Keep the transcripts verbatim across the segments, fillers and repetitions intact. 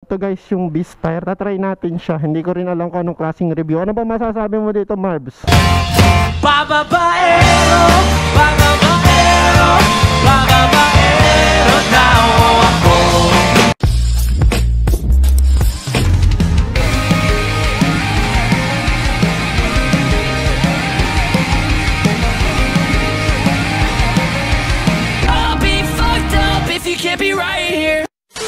Ito guys yung Beast tire. Tatry natin siya. Hindi ko rin alam kung anong klaseng review. Ano ba masasabi mo dito, Marbs? Bababaero, bababaero, bababaero daw ako. I'll be fucked up if you can't be right here.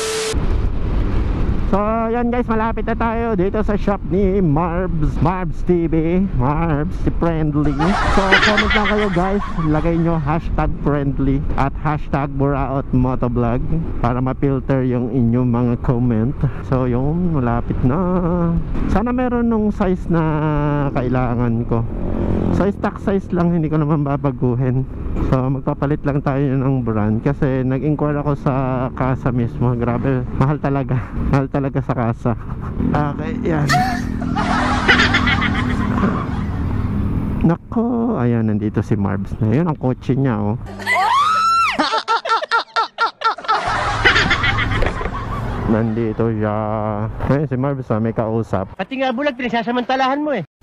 So yan guys, malapit na tayo dito sa shop ni Marbs Marbs T V, Marbs si Friendly. So comment lang kayo guys, lagay nyo hashtag friendly at hashtag Buraot Motovlog para ma-filter yung inyong mga comment. So yun, malapit na. Sana meron nung size na kailangan ko. So stock size lang, hindi ko naman babaguhin. So magpapalit lang tayo ng brand kasi nag-inquire ako sa Casa mismo. Grabe, mahal talaga. Mahal talaga sa Casa. Okay, yan. Nako, ayan, nandito si Marbs na. Yun ang kotse niya, oh. Nandito siya. Ayun, si Marbs, ah, may kausap. Pati nga bulag, pinasasamantalahan mo eh.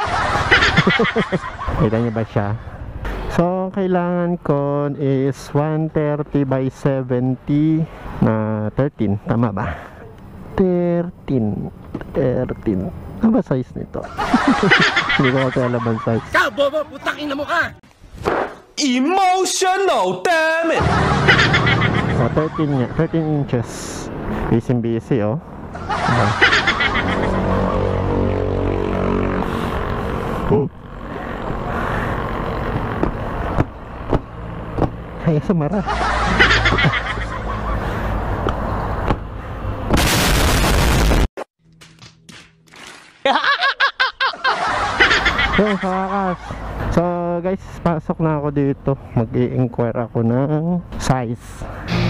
Kita niyo ba siya? So, kailangan ko is one thirty by seventy na thirteen. Tama ba? thirteen. thirteen. Ano ba size nito? Hindi ko kasi alam ang size. Ka, bobo, putang ina mo ka! Emotional, damn it! So, thirteen niya. thirteen inches. Busy busy, oh. Diba? Hmm. Ay, sumara. So, kakas. So, guys, pasok na ako dito. Mag-i-inquire ako ng size.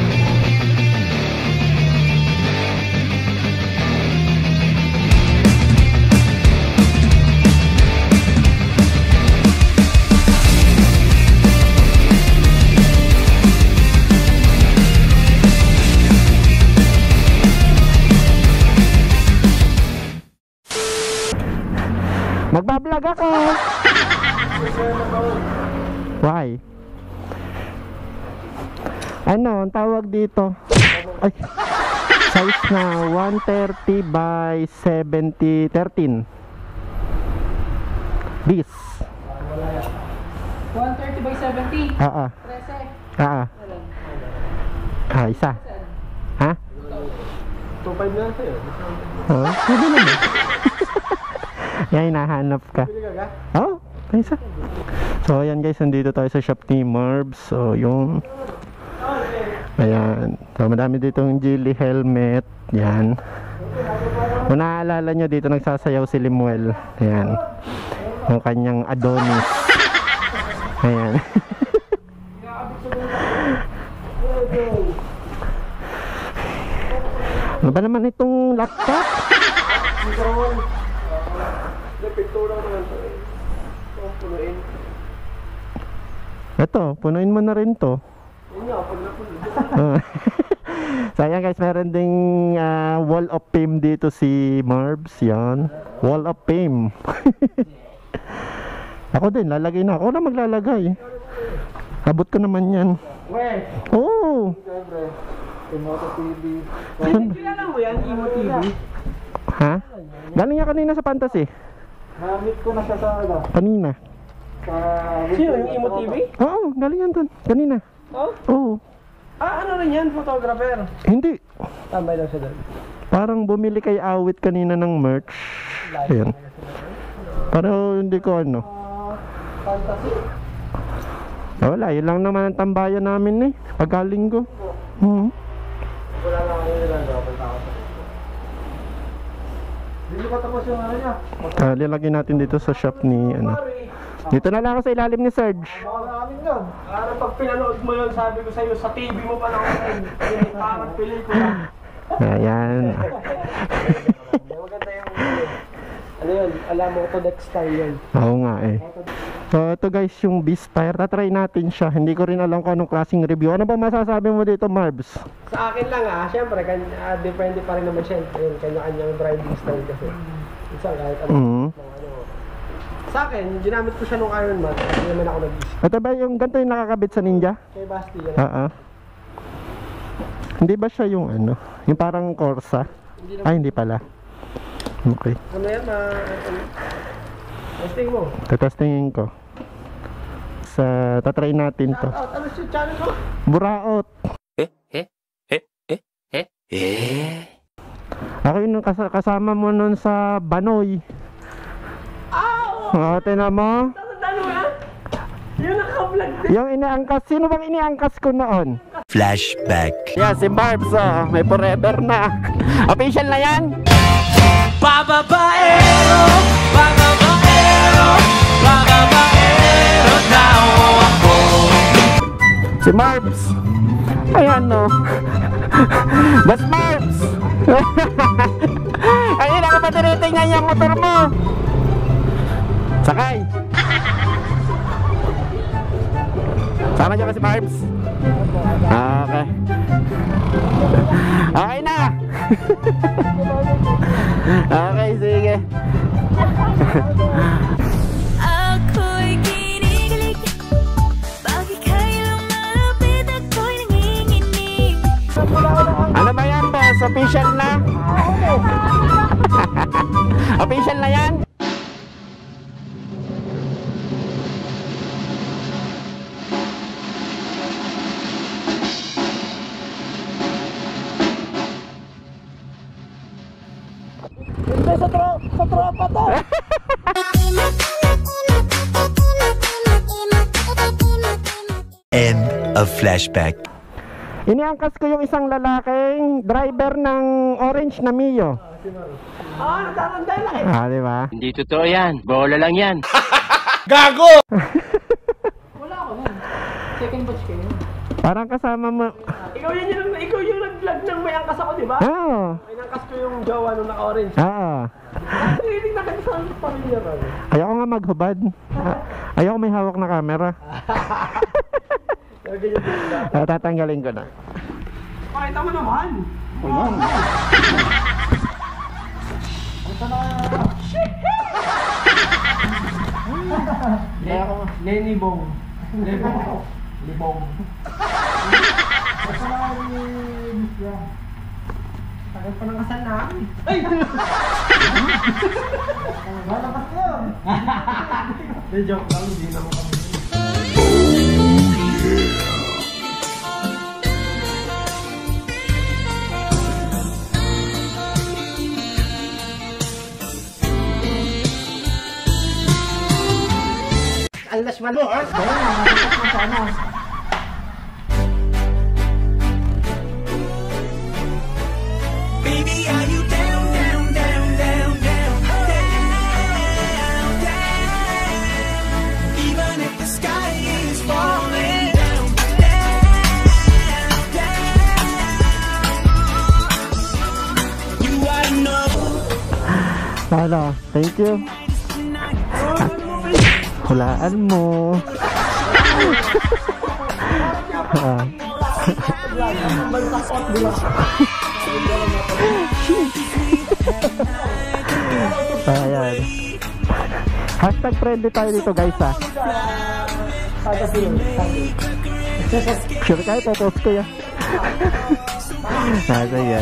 Magbablog ako. Why? Ano ang tawag dito? Ay, size na one thirty by seventy, thirteen. Bis. one thirty by seventy. Ah ah. Ah ah. Ah, isa. Ha? two five lang sa'yo. Oh, hindi naman. Yan, hinahanap ka. Oh, isa. So, ayan guys, nandito tayo sa shop ni Marbs. So, yung ayan. So, madami dito yung Geely helmet. Yan. Kung naaalala nyo, dito nagsasayaw si Limuel. Ayan. Yung kanyang Adonis. Ayan. Ano ba naman itong laptop? Ito, punuin mo na rin to. So ayan guys, meron ding uh, wall of fame dito si Marbs. Yan, wall of fame. Ako din, lalagay na. Ako na maglalagay. Abot ko naman yan. Oo. Emoto T V. Kilala mo yan, Emo T V? Ha? Galing niya kanina sa Fantasy. Na-meet ko na siya sa ano? Kanina. Sa... Sino yung Emo T V? Oo, galing yan dun. Kanina. Oh? Oo. Ah, ano rin yan? Photographer? Hindi. Tambay lang siya doon. Parang bumili kay Awit kanina ng merch. Ayan. Pero hindi ko ano. Fantasy? Wala, yun lang naman ang tambayan namin eh. Pagkalinggo. Hmm. Wala lang ako nila dapat ako. Hindi pa tapos yung ano niya. Uh, lalagyan natin dito sa shop ni ano. Dito na lang ako sa ilalim ni Serge. Baka namin yun. Para pag pinanood mo yun, sabi ko sa'yo, sa T V mo pa lang ako. Parang pelikula. Ayan. Maganda yung... Ano yun? Alam mo, Autodex style yun. Oo nga eh. So ito guys yung Beast Tire. Tatry natin siya. Hindi ko rin alam kung anong klaseng review. Ano ba masasabi mo dito, Marbs? Sa akin lang ah, syempre, kan, uh, depende pa rin naman siya. Yun, kanya-kanyang driving style kasi. Isa kahit ano, Mhm. ano. Sa akin, ginamit ko siya nung Iron Man. Hindi naman ako nag-isip. Ito ba yung ganito yung nakakabit sa Ninja? Kay Basti yan. Oo. Hindi ba siya yung ano? Yung parang Corsa? Hindi naman. Ay, hindi pala. Okay. Ano yan na... Testing mo. Tatestingin ko. Sa tatry natin to. Shout out. Ano siya channel mo? Buraot. Eh, eh, eh, eh, eh, eh. Ako yung kas- kasama mo nun sa Banoy. Ah! Oo, tinan mo. Tatandaan mo yan? Yung naka-vlog din. Yung iniangkas, sino bang iniangkas ko noon? Flashback. Yeah, si Barbs, oh, may forever na. Official na yan? Bababaero, bababaero, bababaero daw ako. Si Marbs. Ayan, no. Bas Marbs. Ayun, ako pa tinitingnan yung motor mo. Sakay. Sama dyan ka si Marbs. Ah, okay. Okay na. Okay, sige. Ako'y kinikilig, bakit kailang malapit ako'y nanginginig. Ano ba yan, boss? Official na? Official na yan? Hindi, sa, tro sa tropa to. End of flashback. Iniangkas ko yung isang lalaking driver ng orange na Mio. Ah, natatanda lang eh. Ah, di ba? Hindi totoo yan. Bola lang yan. Wala ako nun. Second batch kayo. Parang kasama mo. Ikaw yun yung, ikaw yung nag-vlog ng may angkas ako, di ba? Oo. May angkas ko yung jowa nung naka-orange. Oo. Ang hiling na kasi sa pamilyar ano. Ayoko nga maghubad. Ah, ayoko may hawak na camera. Kaya ganyan din lang. Ah, tatanggalin ko na. Pakita mo naman. Ayan. Kaya ako, Lenny Bong. Libong. Libong. Tagal pa ng kasal namin. Ay! Lalakas ko yun. Hindi, joke lang. Hindi naman kami. Alas man mo, ha? Kaya nga, nakakas mo sana. Baby, are you down, down, down, down, down, down, down? Even if the sky is falling down, down, down. You are enough. Hello. Thank you. Hulaan mo. Ah. Ayan. Hashtag friendly tayo dito guys ha. Sure kayo, popost ko yan. Ah, sige.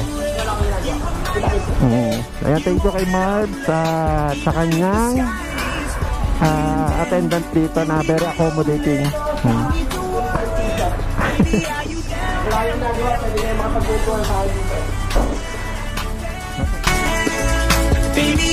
Mm. Ayan, thank you kay Marv sa, sa kanyang uh, attendant dito na very accommodating. Hmm. Wala yung nagawa, pwede kayo makapag-utuan sa akin dito. Baby,